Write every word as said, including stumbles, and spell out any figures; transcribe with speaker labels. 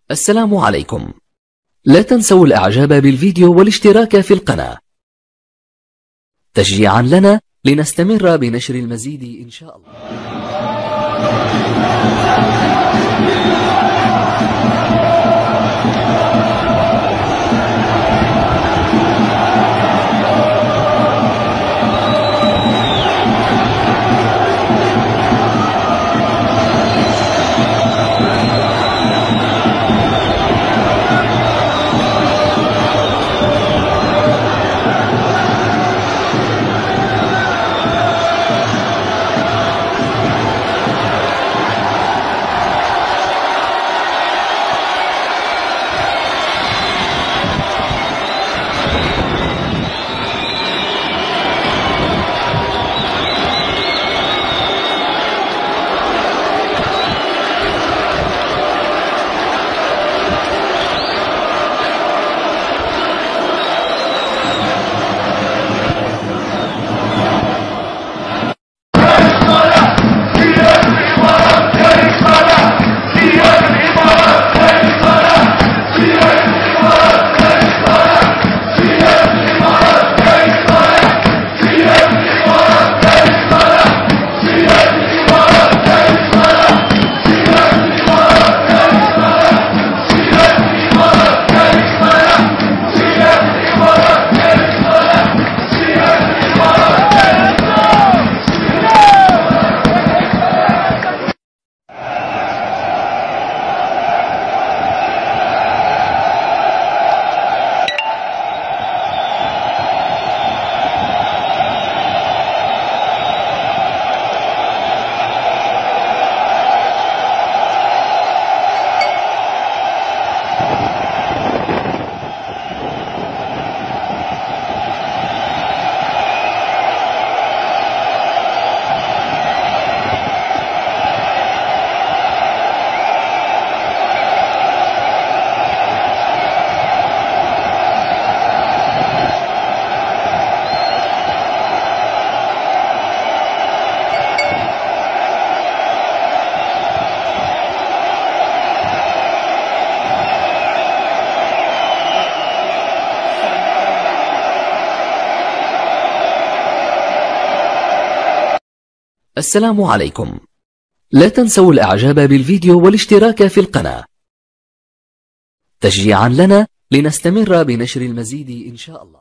Speaker 1: السلام عليكم. لا تنسوا الإعجاب بالفيديو والاشتراك في القناة تشجيعا لنا لنستمر بنشر المزيد إن شاء الله. السلام عليكم. لا تنسوا الإعجاب بالفيديو والاشتراك في القناة تشجيعا لنا لنستمر بنشر المزيد إن شاء الله.